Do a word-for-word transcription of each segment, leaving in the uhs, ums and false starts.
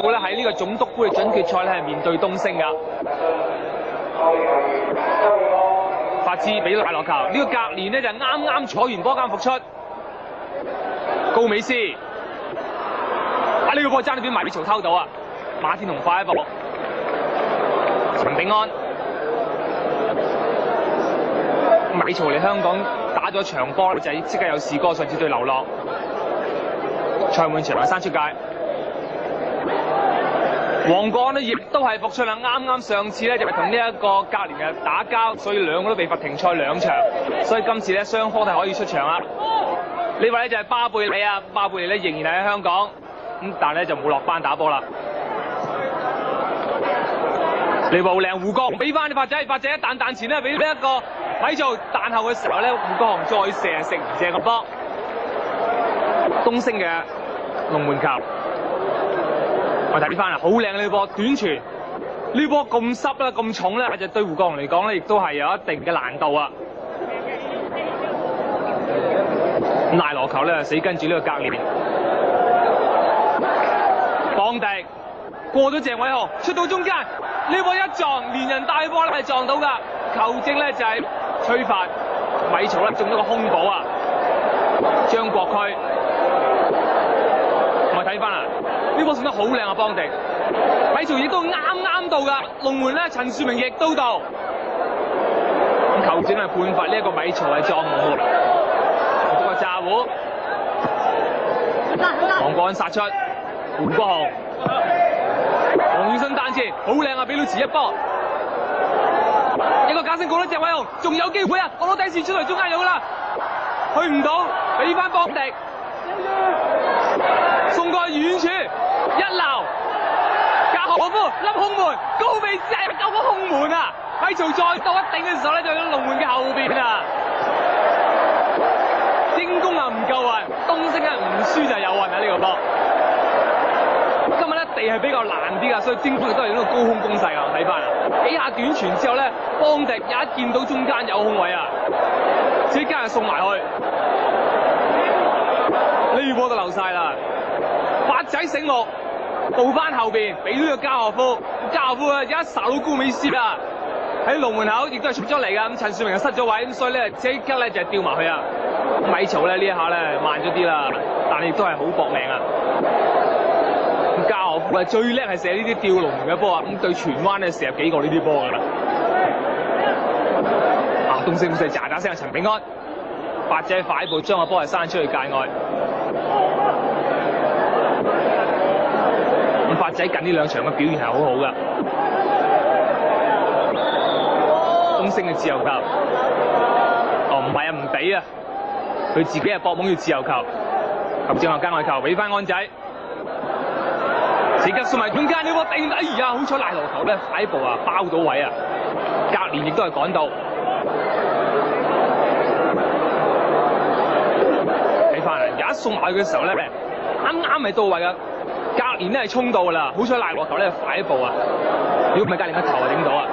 到咧喺呢個總督杯嘅準決賽咧係面對東昇㗎。法茲俾大落球，呢、這個格連呢就啱啱坐完波間復出，高美斯啊呢、這個波爭啲俾馬比曹偷到啊，馬天龍快一步，陳炳安，馬比曹嚟香港打咗場波就即刻有事過，上次對流浪，賽滿場啊山出界。黃國安咧亦都係復出啦，啱啱上次咧就係同呢一個格連嘅打交，所以兩個都被罰停賽兩場，所以今次咧雙方都係可以出場啦。呢位咧就係巴貝里啊，巴貝里咧仍然係喺香港，咁但係咧就冇落班打波啦。李寶靚胡國俾翻啲發仔，發仔一彈彈前咧俾呢一個喺做彈後嘅時候咧，胡國雄再射食唔正個波。東昇嘅龍門球。我睇翻啦，好靚呢波短傳，呢波咁濕啦，咁重咧，就對胡國雄嚟講咧，亦都係有一定嘅難度啊！賴羅球咧死跟住呢個格連，邦迪過咗鄭偉雄，出到中間，呢波一撞，連人帶波咧係撞到㗎，球證咧就係吹罰，米曹咧中咗個空保啊！張國區，我睇翻啦。呢波送得好靚啊！邦迪，米曹亦都啱啱到㗎，龍門咧陳樹明亦都到，咁球證係判罰呢一個米曹係撞門，個炸糊，黃國安殺出，胡國雄，黃宇生單切，好靚啊！俾到遲一波，一個假聲告得鄭偉雄，仲有機會啊！我攞底線出嚟，中間有㗎啦，去唔到，俾翻邦迪，送過去遠處。一流，格何夫粒空門，高美斯係救個空門啊！米曹再到一定嘅時候咧，就喺龍門嘅後邊啊！精攻啊唔夠運，東昇啊唔輸就有運啊！呢、這個波，今日咧地係比較難啲噶，所以精攻亦都係呢個高空攻勢啊！睇翻啊，幾下短傳之後咧，邦迪一見到中間有空位啊，即刻係送埋去，呢波都流晒啦！發仔醒目。報翻後邊，俾呢個加賀夫，加賀夫啊一殺到高美斯啊！喺龍門口亦都係出咗嚟㗎，咁陳樹明又失咗位，咁所以咧即刻咧就係掉埋去啊！米曹咧呢一下咧慢咗啲啦，但係亦都係好搏命啊！咁加賀夫係最叻係射呢啲吊龍門嘅波啊！咁對荃灣咧射入幾個呢啲波㗎啦！啊，東昇咁喳喳聲啊！陳炳安，八隻快步將個波係閂出去界外。法仔近呢兩場嘅表現係好好㗎，東昇嘅自由球，哦唔係啊唔俾啊，佢自己係搏懵要自由球，及正後間外球俾翻安仔，即刻送埋中間呢個定，哎呀好彩賴羅球咧快步啊包到位啊，格連亦都係趕到，睇翻啊，有一送埋嘅時候咧，啱啱係到位㗎。格連咧係衝到㗎啦，好彩賴羅球咧快一步啊！如果唔係格連個頭啊頂到啊！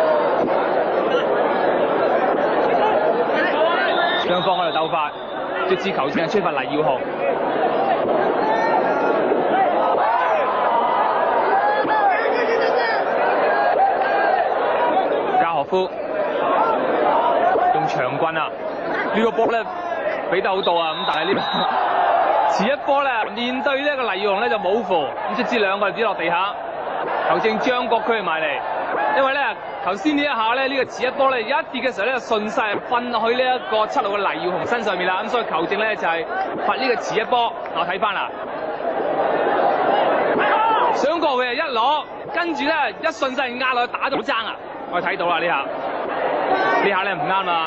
雙方喺度鬥法，直至球證係吹罰黎耀雄。加賀夫用長棍啊！呢、這個波咧俾得好到啊！咁但係呢？遲一波咧，面對呢一個黎耀雄咧就冇符，咁即知兩個人跌落地下。球證張國區埋嚟，因為咧頭先呢一下咧呢、這個遲一波咧一跌嘅時候咧順勢瞓落去呢一個七號嘅黎耀雄身上面啦，咁所以球證咧就係罰呢個遲一波。我睇翻啦，想過佢係一攞，跟住咧一順勢壓落去打到爭啊！我睇到啦呢下，呢下咧唔啱啦，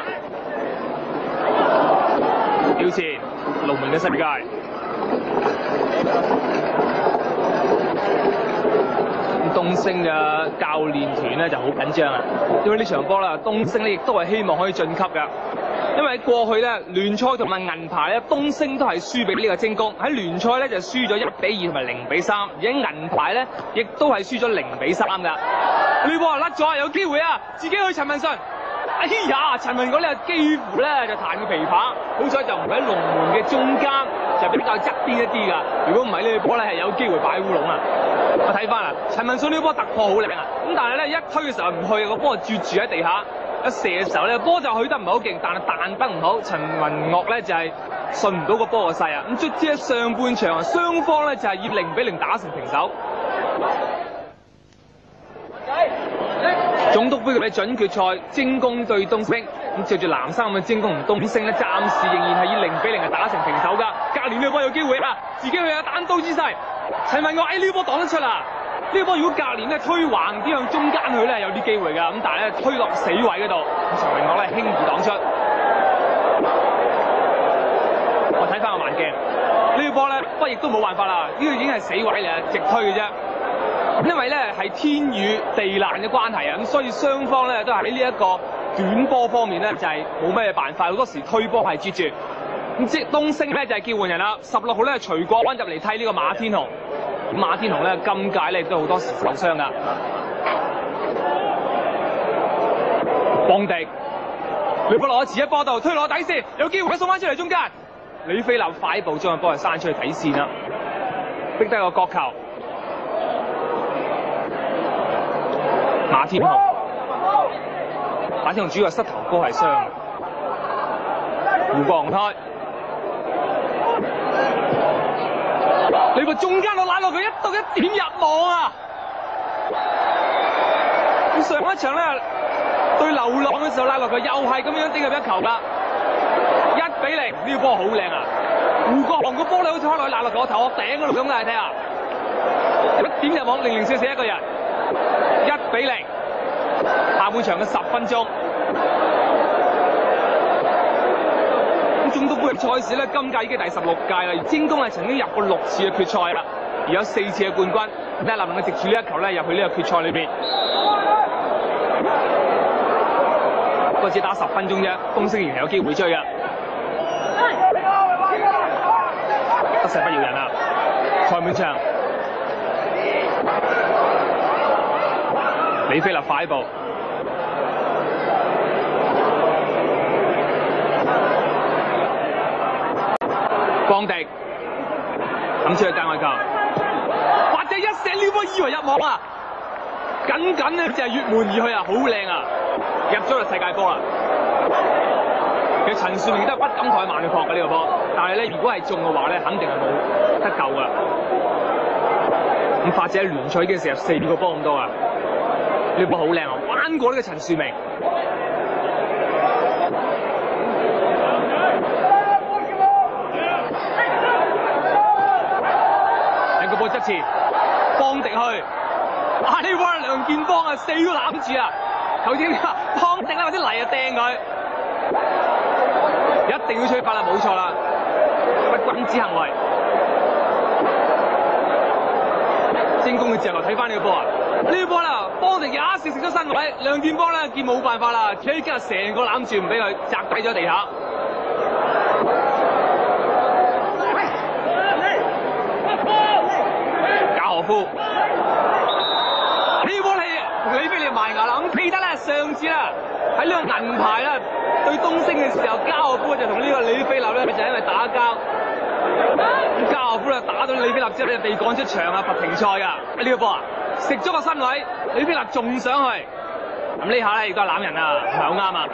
要前龍門嘅世界。東昇嘅教練團咧就好緊張啊，因為呢場波啦，東昇咧亦都係希望可以晉級㗎。因為喺過去咧聯賽同埋銀牌咧，東昇都係輸俾呢個精工。喺聯賽咧就輸咗一比二同埋零比三，而喺銀牌咧亦都係輸咗零比三㗎。呢波啊甩咗，有機會啊，自己去陳文信。哎呀，陳文嗰咧幾乎咧就彈個琵琶，好彩就唔喺龍門嘅中間，就比較側邊一啲㗎。如果唔係呢波咧係有機會擺烏龍啊！ 我睇翻啦，陳文信呢波突破好靚啊！咁但係咧一推嘅時候唔去，個波就絕住喺地下。一射嘅時候咧，波就去得唔係好勁，但係彈得唔好。陳文岳咧就係順唔到個波嘅勢啊！咁卒之喺上半場啊，雙方咧就係以零比零打成平手。總督杯嘅準決賽，精工對東昇。咁著住藍衫嘅精工同東昇咧，暫時仍然係以零比零係打成平手㗎。隔年呢個波有機會啦，自己去有單刀之勢。陳文岳喺呢個波擋得出啦。呢個波如果隔年咧推橫啲向中間去咧，有啲機會㗎。咁但係咧推落死位嗰度，陳文岳咧輕易擋出。我睇翻個慢鏡，呢個波咧不亦都冇辦法啦。呢個已經係死位嚟啊，直推嘅啫。因為咧係天雨地爛嘅關係啊，咁所以雙方咧都係喺呢一個短波方面咧就係冇咩辦法，好多時推波係接住。咁即係東昇咧就係叫換人啦，十六號咧徐國安入嚟替呢個馬天雄。馬天雄咧今屆咧都好多時受傷噶。邦迪，李波羅遲一波度推落底線，有機會送翻出嚟中間。李飛立快步將個波係閂出去底線啦，逼低個角球。馬天雄，馬天雄主要係膝頭哥係傷，胡國雄推，你個中間我拉落佢一到一點入網啊！咁上一場咧對流浪嘅時候拉落佢又係咁樣頂入一球啦，一比零呢個波好靚啊！胡國雄個波咧好似開落去拉落我頭殼頂嗰度咁嘅，睇下一點入網，零零四四一個人。一比零，下半場嘅十分鐘。咁總督杯賽事咧，今屆已經第十六屆啦。而精工係曾經入過六次嘅決賽啦，而有四次嘅冠軍。睇下能唔能夠藉住呢一球咧入去呢個決賽裏邊。不過只打十分鐘啫，東昇仍然有機會追嘅。得勢不饒人啦，賽滿場。李飛立快步，邦迪抌出去界外球，或者一射撩波以為入網啊！緊緊咧就係越門而去啊，好靚啊！入咗個世界波啦！其實陳樹明都係不敢怠慢去撲嘅呢個波，但係咧如果係中嘅話咧，肯定係冇得救噶。咁發者喺聯賽已經射入四個波咁多啊！呢波好靚啊！彎過呢個陳樹明，兩個波側前，邦迪去，哇！呢波梁建邦啊，四個攬住啊！頭先邦迪啦，或者泥啊掟佢，一定要吹罰啦，冇錯啦，不君子行為。精工嘅自由球睇翻呢個波啊！呢個波啦，邦迪一射食咗身位，梁建邦咧見冇辦法啦，企今日成個攬住唔俾佢砸低咗地下。賈何夫呢波係李飛立埋牙啦，咁記得咧上次啦喺呢個銀牌啦對東昇嘅時候，賈何夫就同呢個李飛立咧就係因為打交。咁賈何夫咧打到李飛立之後咧被趕出場啊，罰停賽噶。呢個波啊，食咗個身位，李飛立仲上去，咁呢下咧亦都係攬人啊，唔係好啱啊。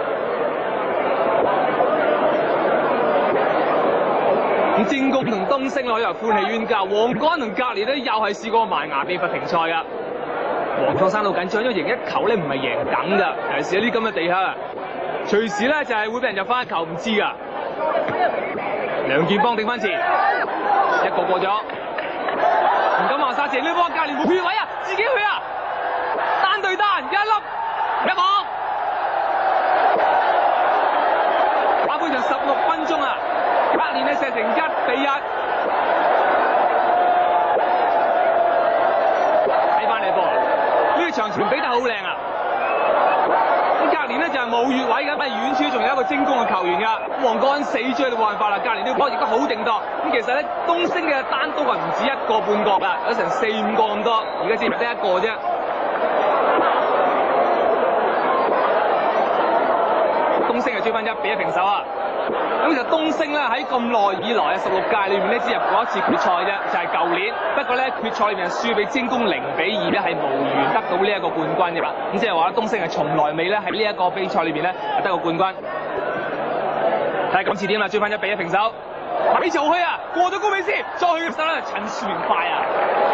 咁精工同東昇可以話歡喜冤家，黃國安同格連咧又係試過埋牙被罰停賽噶。黃創山好緊張，因為贏一球咧唔係贏緊噶，尤其是喺呢咁嘅地下，隨時咧就係會俾人入翻一球，唔知噶。梁建邦頂翻前，一個過咗，唔敢話殺正呢波，隔連冇血位啊，自己去啊，單對單一粒一網，下半場十六分鐘啊，隔連咧射成一比一，睇翻你波，呢個場傳比得好靚啊！隔連咧就係冇越位嘅，但係遠處仲有一個精工嘅球員㗎。黃國安死追都冇辦法啦，隔連呢個波亦都好定當。咁其實咧，東昇嘅單刀係唔止一個半個㗎，有成四五個咁多，而家只係得一個啫。東昇係追翻一比一平手啊！ 咁就東昇咧喺咁耐以來啊，十六屆裏面咧只入過一次決賽啫，就係舊年。不過咧決賽裏面係輸俾精工零比二咧，係無緣得到呢一個冠軍嘅啦。咁即係話東昇係從來未咧喺呢一個比賽裏面咧得過冠軍。睇下今次點啦，追翻一比一平手。米曹去啊，過咗高美斯，再去嘅時候咧，陳樹明快啊！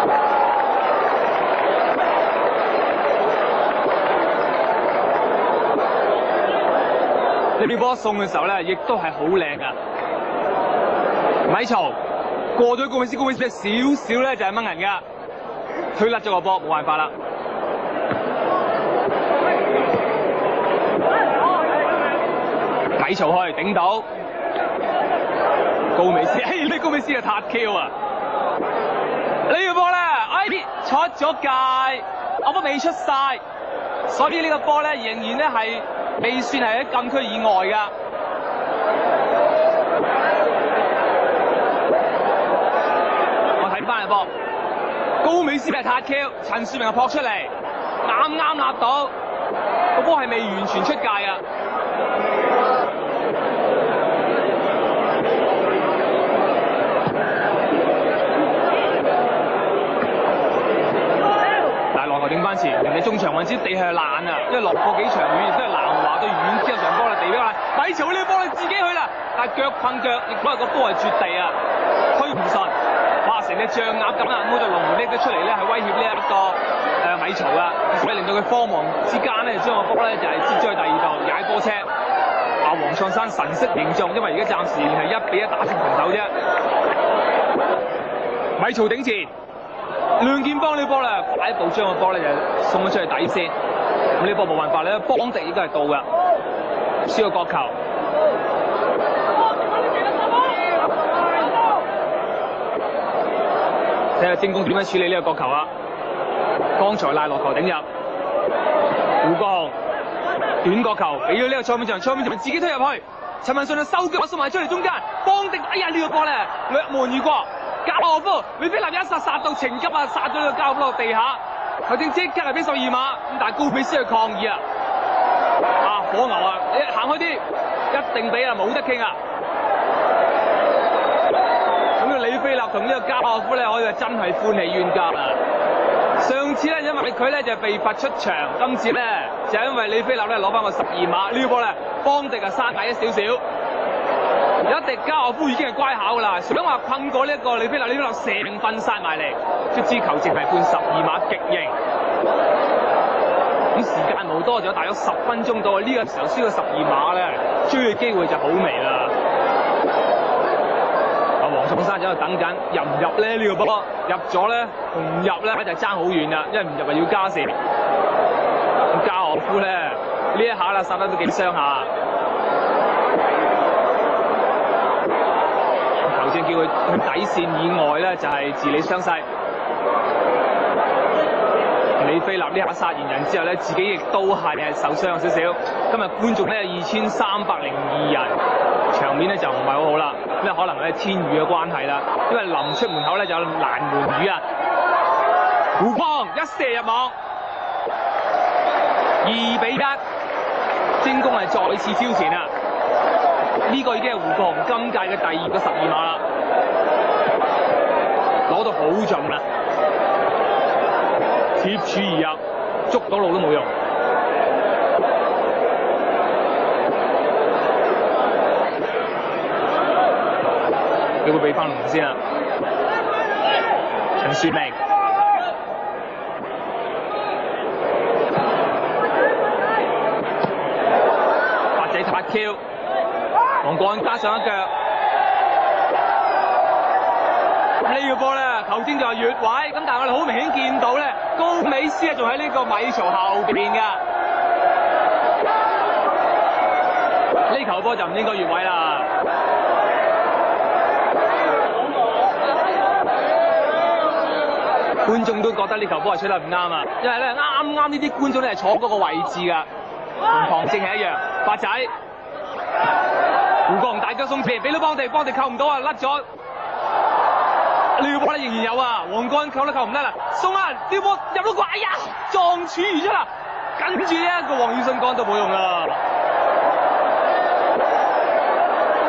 呢啲波送嘅時候咧，亦都係好靚噶。米曹過咗高美斯，高美斯少少咧就係掹人噶，推甩咗個波，冇辦法啦。米曹去頂到高美斯，哎呢高美斯嘅塔 Q 啊！呢個波咧，哎出咗界，我波未出晒，所以呢個波咧仍然咧係未算係喺禁區以外㗎。我睇翻個波，高美斯係塔 Q，陳樹明係撲出嚟，啱啱立到，個波係未完全出界㗎。頂翻前，人哋中場位置地係爛啊，因為落過幾場雨，亦都係南華對遠之後場波啦，地比較爛。米曹呢個波你自己去啦，但係腳碰腳，亦都係個波係絕地啊，推唔順，哇成隻象鴨咁啊！咁就龍門拎咗出嚟咧，係威脅呢一個誒米曹啊，所以令到佢慌忙之間咧，將個波咧就係接咗去第二度踩波車。阿黃創山神色凝重，因為而家暫時係一比一打成平手啫。米曹頂前。梁建邦呢波咧，快一步將個波咧就送咗出去底線。咁呢波冇辦法咧，邦迪應該係到㗎，輸個角球。睇下精工點樣處理呢個角球啊！剛才賴落球頂入，胡國雄短角球俾咗呢個蔡永祥，蔡永祥自己推入去，陳文信就收腳送埋出嚟中間，邦迪哎呀呢個波咧掠門而過。加洛夫，李飛立一殺殺到情急啊，殺咗呢個加洛夫落地下，頭先即刻係俾十二碼，咁但係高美斯去抗議啊！啊火牛啊，你行開啲，一定俾啊，冇得傾啊！咁啊李飛立同呢個加洛夫咧，可以話真係歡喜冤家啊！上次咧因為佢咧就被罰出場，今次咧就係因為李飛立咧攞翻個十二碼，呢個波咧邦迪啊生矮一少少。有一迪加洛夫已經係乖巧㗎啦，想話困過呢一個李飛立，李飛立成分殺埋嚟，卒之球證係判十二碼極刑。咁時間冇多，仲有大約十分鐘到，呢、這個時候輸個十二碼咧，追嘅機會就好微啦。阿黃崇山就喺度等緊，入唔入咧呢、這個波？入咗咧，同唔入咧就爭好遠啦，因為唔入咪要加時。咁加洛夫咧呢一下啦，殺得都幾傷下。叫佢去底線以外咧，就係、是、治理傷勢。李飛立呢下殺完人之後咧，自己亦都係係受傷少少。今日觀眾咧二千三百零二人，場面咧就唔係好好啦。因為可能咧天雨嘅關係啦，因為臨出門口咧就有攔門雨啊。胡邦一射入網，二比一，精工係再次超前啊！呢個已經係胡國雄今屆嘅第二個十二碼啦，攞到好盡啦，貼柱而入，捉到路都冇用。佢會俾翻龍先啦，陳樹明。八仔塔 Q。黃國安加上一腳，咁呢個波咧，球證就係越位，咁但係我哋好明顯見到咧，高美斯啊仲喺呢個米曹後邊㗎，呢球波就唔應該越位啦。觀眾都覺得呢球波係吹得唔啱啊，因為咧啱啱呢啲觀眾咧係坐嗰個位置㗎，同旁證係一樣，八仔。胡國雄大腳送前，俾到邦迪，邦迪扣唔到啊，甩咗。呢個波咧仍然有啊，黃國安扣都扣唔得啦，送啊，呢波入到個，哎呀，撞柱而出啦，跟住呢一個黃宇信講到冇用啦。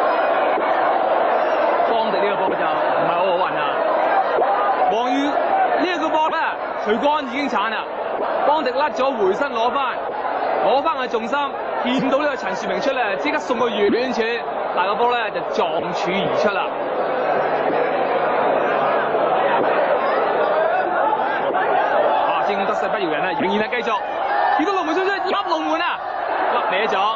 呢個波就唔係好好運啊！黃宇呢一個波咧，徐光已經鏟啦，邦迪甩咗回身攞翻，攞翻嘅重心，見到呢個陳樹明出咧，即刻送個遠處，但個波咧就撞柱而出啦。啊，正得勢不饒人啊，仍然係繼續，見到龍門出出入龍門啊，甩歪咗。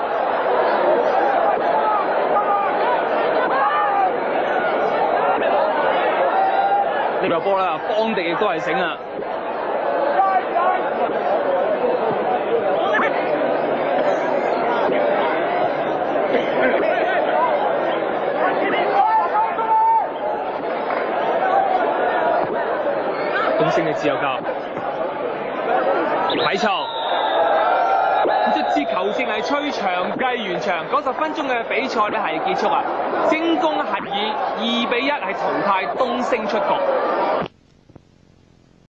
呢個波啦，邦迪亦都係醒啊！東昇嘅自由球，米湊一支球證係吹長計完場，九十分鐘嘅比賽咧係結束啊！精工合意二比一係淘汰東昇出局。